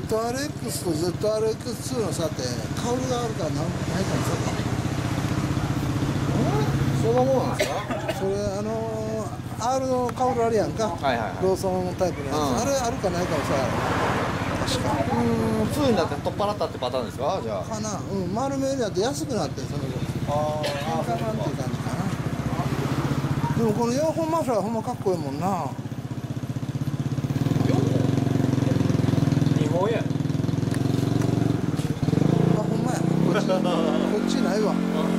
ZRX と ZRX2 の差ってカウルがあるかないかの差か。 そんなもんなんですか？ それR のカウルあるやんか、 はいはいはい。 ローソンタイプのやつ、あれあるかないかの差やろ確か。 2になって取っ払ったってパターンですか？じゃあ。 かな、丸めになって安くなってその分変化版っていう感じかな。でもこの4本マフラーほんまかっこいいもんな。 2本や。 あ、ほんまや、こっちないわ。